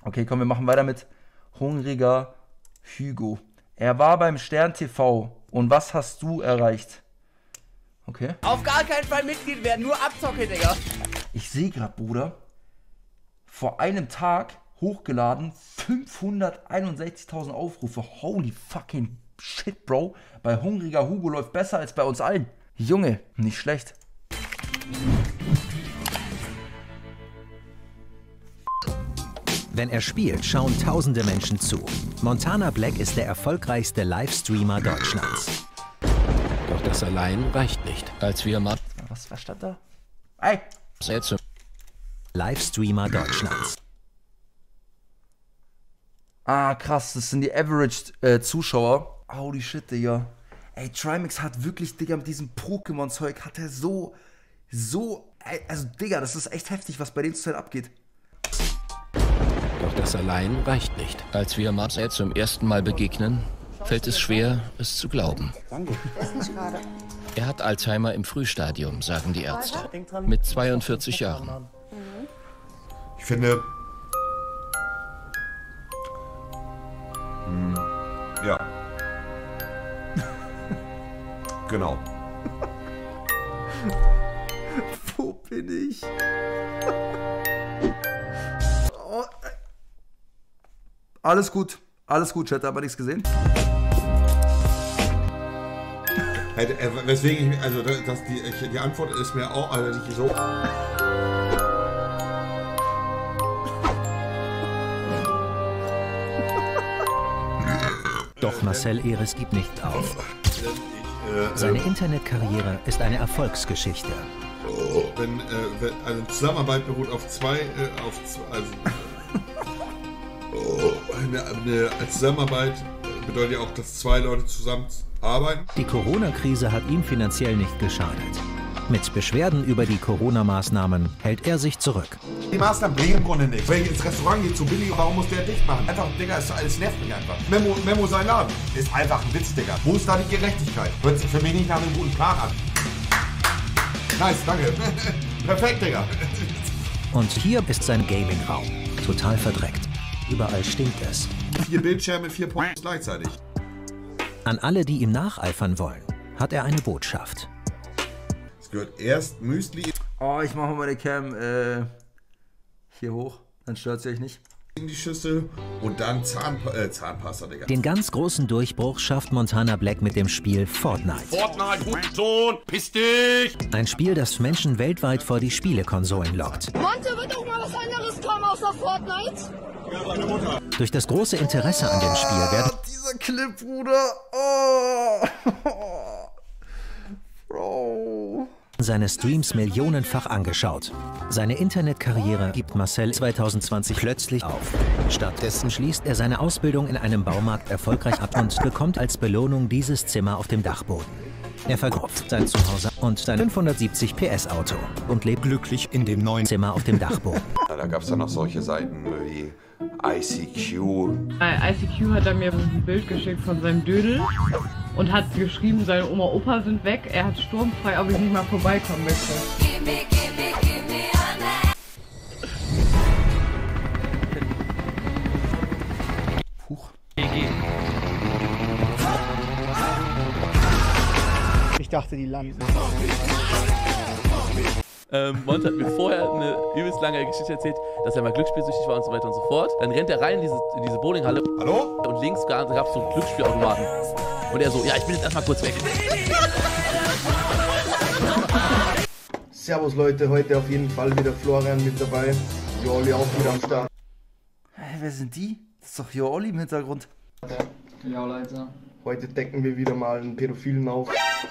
Okay, komm, wir machen weiter mit Hungriger Hugo. Er war beim Stern TV. Und was hast du erreicht? Okay. Auf gar keinen Fall Mitglied werden, nur Abzocke, Digga. Ich sehe gerade, Bruder, vor einem Tag hochgeladen, 561.000 Aufrufe. Holy fucking shit, Bro. Bei Hungriger Hugo läuft besser als bei uns allen. Junge, nicht schlecht. Wenn er spielt, schauen tausende Menschen zu. Montana Black ist der erfolgreichste Livestreamer Deutschlands. Doch das allein reicht nicht. Als wir mal... Was stand da? Ey! Livestreamer Deutschlands. Ah, krass, das sind die Average Zuschauer. Holy shit, Digga. Ey, Trimax hat wirklich, Digga, mit diesem Pokémon-Zeug hat er so... Also, Digga, das ist echt heftig, was bei denen zurzeit abgeht. Doch das allein reicht nicht. Als wir Marcel zum ersten Mal begegnen, fällt es schwer, es zu glauben. Danke. Ist nicht gerade. Er hat Alzheimer im Frühstadium, sagen die Ärzte. Mit 42 Jahren. Ich finde... Ja. Genau. Wo bin ich? Oh. Alles gut, Chat, aber nichts gesehen. Weswegen ich, also dass die Antwort ist mir auch nicht so. Doch Marcel Eris gibt nicht auf. Seine Internetkarriere ist eine Erfolgsgeschichte. Wenn also Zusammenarbeit beruht auf eine Zusammenarbeit bedeutet ja auch, dass zwei Leute zusammenarbeiten. Die Corona-Krise hat ihm finanziell nicht geschadet. Mit Beschwerden über die Corona-Maßnahmen hält er sich zurück. Die Maßnahmen bringen im Grunde nichts. Wenn ich ins Restaurant gehe, zu billig, warum muss der dicht machen? Einfach, Digga, es nervt mich einfach. Memo sein Laden. Ist einfach ein Witz, Digga. Wo ist da die Gerechtigkeit? Hört sich für mich nicht nach einem guten Plan an. Nice, danke. Perfekt, Digga. Und hier ist sein Gaming-Raum. Total verdreckt. Überall stinkt es. 4 Bildschirme, 4 Posts gleichzeitig. An alle, die ihm nacheifern wollen, hat er eine Botschaft. Es gehört erst Müsli Oh, ich mache mal meine Cam hier hoch, dann stört sie euch nicht. in die Schüssel und dann Zahnpasta, Digga. Den ganz großen Durchbruch schafft Montana Black mit dem Spiel Fortnite. Fortnite, Hurensohn, piss dich! Ein Spiel, das Menschen weltweit vor die Spielekonsolen lockt. Monte, wird doch mal was anderes kommen außer Fortnite? Ja, meine Mutter. Durch das große Interesse an dem Spiel werden Dieser Clip, Bruder. Oh. Bro. seine Streams millionenfach angeschaut. Seine Internetkarriere gibt Marcel 2020 plötzlich auf. Stattdessen schließt er seine Ausbildung in einem Baumarkt erfolgreich ab und bekommt als Belohnung dieses Zimmer auf dem Dachboden. Er verkauft sein Zuhause und sein 570 PS Auto und lebt glücklich in dem neuen Zimmer auf dem Dachboden. Da gab es dann noch solche Seiten wie ICQ. Bei ICQ hat er mir ein Bild geschickt von seinem Dödel und hat geschrieben, seine Oma und Opa sind weg, er hat sturmfrei, ob ich nicht mal vorbeikommen möchte. Huch. Ich dachte, die landen. Monte hat mir vorher eine übelst lange Geschichte erzählt, dass er mal glücksspielsüchtig war und so weiter und so fort. Dann rennt er rein in diese Bowlinghalle. Hallo? Und links gab es so einen Glücksspielautomaten. Und er so, ja, ich bin jetzt erstmal kurz weg. Servus Leute, heute auf jeden Fall wieder Florian mit dabei. Jolli auch wieder am Start. Hey, wer sind die? Das ist doch hier Olli im Hintergrund. Ja, Leute. Heute decken wir wieder mal einen Pädophilen auf.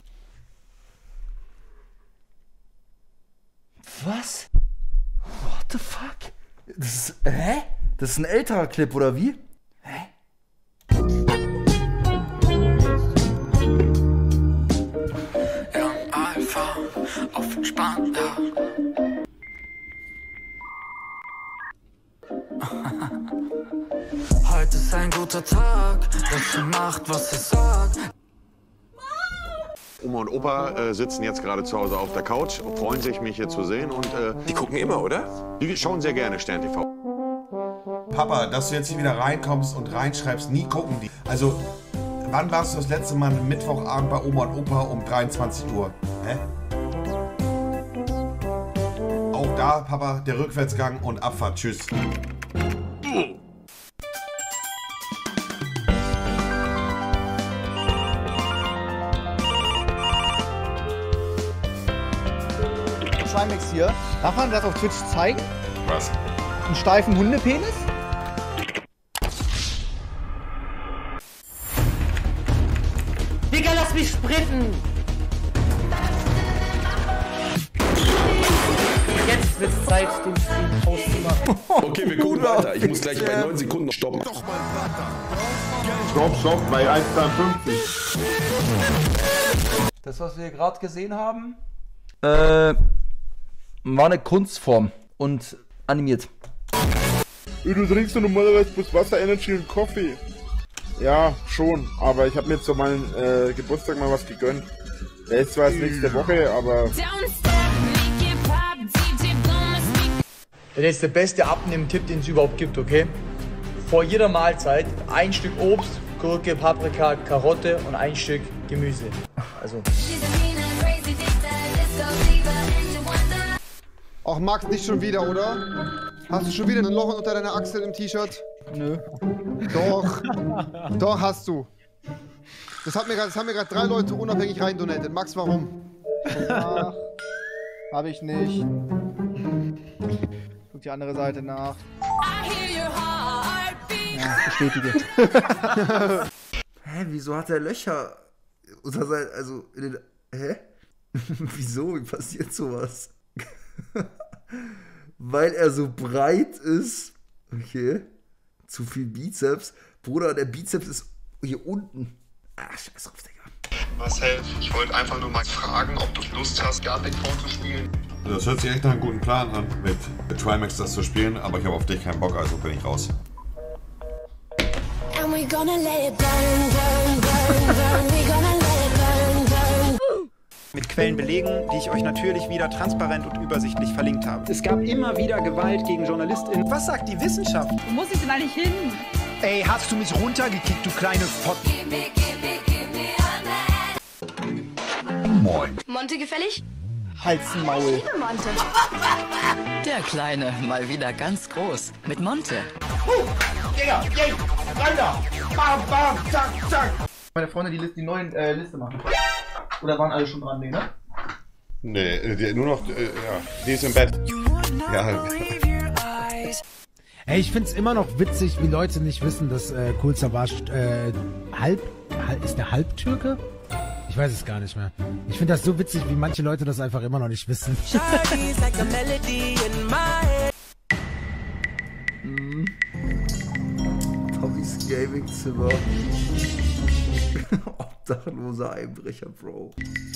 Was? What the fuck? Das ist, hä? Das ist ein älterer Clip, oder wie? Hä? Alpha auf entspannt, ja. Heute ist ein guter Tag, dass sie macht, was sie sagt. Oma und Opa sitzen jetzt gerade zu Hause auf der Couch, freuen sich, mich hier zu sehen und Die gucken immer, oder? die schauen sehr gerne Stern TV. Papa, dass du jetzt hier wieder reinkommst und reinschreibst, nie gucken die. Also, wann warst du das letzte Mal Mittwochabend bei Oma und Opa um 23 Uhr? Hä? Auch da, Papa, der Rückwärtsgang und Abfahrt. Tschüss. Trimax hier. Darf man das auf Twitch zeigen? Was? Einen steifen Hundepenis? Digga, lass mich sprinten! Jetzt wird's Zeit, den Stream auszumachen. Okay, wir gucken weiter. Ich muss gleich bei 9 Sekunden stoppen. Stopp, bei 1,52. Das, was wir gerade gesehen haben, war eine Kunstform und animiert. Du trinkst doch normalerweise bloß Wasser, Energy und Kaffee. Ja, schon, aber ich habe mir zu meinem Geburtstag mal was gegönnt. Der ist zwar erst nächste Woche, aber... Das ist der beste Abnehmen-Tipp, den es überhaupt gibt, okay? Vor jeder Mahlzeit ein Stück Obst, Gurke, Paprika, Karotte und ein Stück Gemüse. Also... Ach Max, nicht schon wieder, oder? Hast du schon wieder ein Loch unter deiner Achsel im T-Shirt? Nö. Doch. Doch, hast du. Das haben mir gerade 3 Leute unabhängig reindonatet. Max, warum? Ach, hab ich nicht. Guck die andere Seite nach. Ja, bestätige. Hä, wieso hat er Löcher unter sein, also in den, hä? Wieso? Wie passiert sowas? Weil er so breit ist. Okay. Zu viel Bizeps. Bruder, der Bizeps ist hier unten. Ach, scheiß drauf, Digga. Marcel, ich wollte einfach nur mal fragen, ob du Lust hast, Gartic vorzuspielen. Das hört sich echt nach einem guten Plan an, mit Trimax das zu spielen, aber ich habe auf dich keinen Bock, also bin ich raus. And we gonna let it burn, burn, burn, burn. We gonna let it burn, burn. Mit Quellen belegen, die ich euch natürlich wieder transparent und übersichtlich verlinkt habe. Es gab immer wieder Gewalt gegen JournalistInnen. Was sagt die Wissenschaft? Wo muss ich denn eigentlich hin? Ey, hast du mich runtergekickt, du kleine Fott... Moin. Monte gefällig? Halt's Maul. Liebe Monte. Der Kleine, mal wieder ganz groß. Mit Monte. Digga, yay, rein da. Bam, bam, zack, zack. Meine Freunde, die neuen Liste machen. Oder waren alle schon dran, ne? Nee, nur noch, ja, die ist im Bett. Ja. Ey, ich find's immer noch witzig, wie Leute nicht wissen, dass Kool Savas ist der Halbtürke? Ich weiß es gar nicht mehr. Ich finde das so witzig, wie manche Leute das einfach immer noch nicht wissen. Tommys Gaming-Zimmer. Obdachloser Einbrecher, Bro.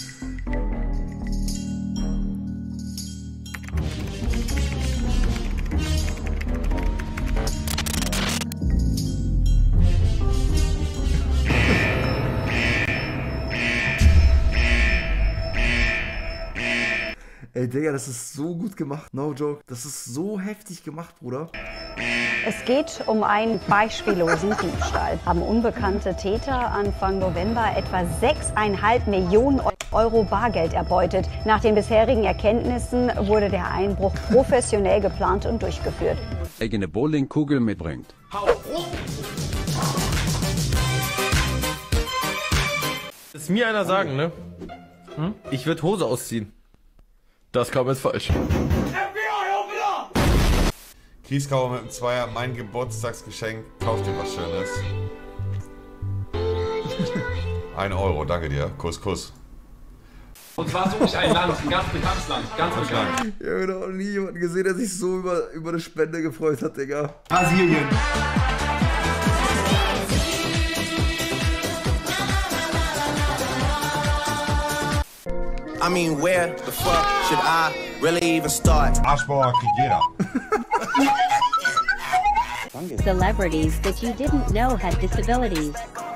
Ey, Digga, das ist so gut gemacht. No joke. Das ist so heftig gemacht, Bruder. Es geht um einen beispiellosen Diebstahl. Haben unbekannte Täter Anfang November etwa 6,5 Millionen Euro Bargeld erbeutet. Nach den bisherigen Erkenntnissen wurde der Einbruch professionell geplant und durchgeführt. Eigene Bowlingkugel mitbringt. Das mir einer sagen, ne? Hm? Ich würde Hose ausziehen. Das kam jetzt falsch. Kieskauer mit dem Zweier, mein Geburtstagsgeschenk. Kauf dir was Schönes. 1 Euro, danke dir. Kuss, Kuss. Und zwar suche ich ein Land, ein ganz bekanntes Land. Ganz bekannt. Ich habe noch nie jemanden gesehen, der sich so über eine Spende gefreut hat, Digga. Brasilien. I mean, where the fuck should I really even start? Arschbauer kriegt jeder. Celebrities that you didn't know had disabilities.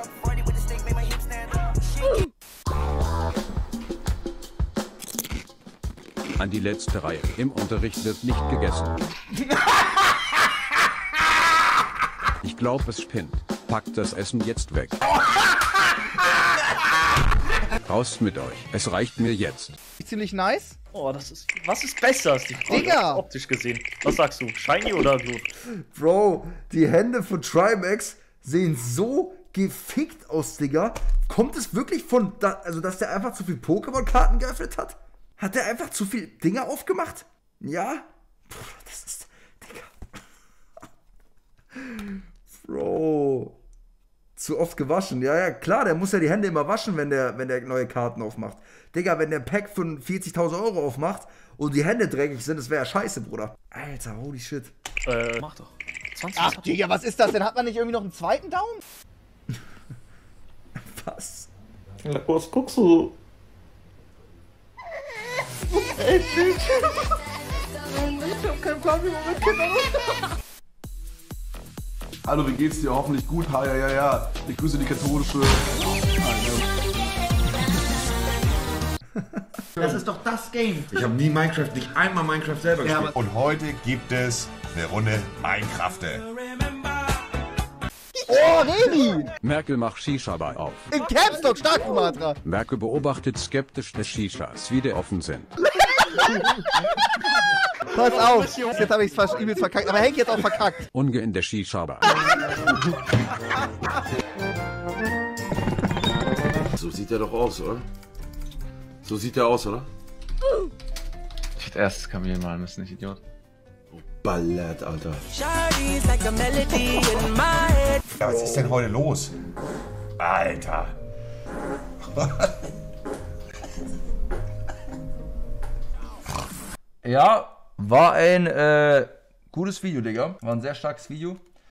An die letzte Reihe. Im Unterricht wird nicht gegessen. Ich glaube, es spinnt. Packt das Essen jetzt weg. Raus mit euch. Es reicht mir jetzt. Ziemlich nice. Oh, was ist besser, ist die Frage. Digga! Optisch gesehen. Was sagst du? Shiny oder Glut? Bro, die Hände von Trimax sehen so gefickt aus, Digga. Kommt es wirklich von, also dass der einfach zu viel Pokémon-Karten geöffnet hat? Hat der einfach zu viel Dinger aufgemacht? Ja? Puh, das ist, Digga. Bro. Zu oft gewaschen. Ja, klar, der muss ja die Hände immer waschen, wenn der neue Karten aufmacht. Digga, wenn der Pack von 40.000 Euro aufmacht und die Hände dreckig sind, das wäre ja scheiße, Bruder. Alter, holy shit. Mach doch. 20. Ach, Digga, was ist das denn? Hat man nicht irgendwie noch einen zweiten Daumen? Was? Ja, was guckst du? Ey, ich hab keinen Plan, wie man mit Kindern umgeht. Hallo, wie geht's dir? Hoffentlich gut. Ja. Ich grüße die katholische. Das ist doch das Game. Ich habe nie Minecraft, nicht einmal Minecraft selber gespielt. Und heute gibt es eine Runde Minecrafte. Oh, Remi! Merkel macht Shisha-Bar auf. In Caps Lock, stark, Sumatra. Merkel beobachtet skeptisch des Shishas, wie die offen sind. Pass auf, jetzt habe ich es fast übelst verkackt, aber Henk jetzt auch verkackt. Unge in der Shisha-Bar. So sieht er doch aus, oder? So sieht er aus, oder? Ich hätte erst das Kamel malen müssen, nicht Idiot. Ballett, Alter. Ja, was ist denn heute los? Alter. Ja, war ein gutes Video, Digga. War ein sehr starkes Video.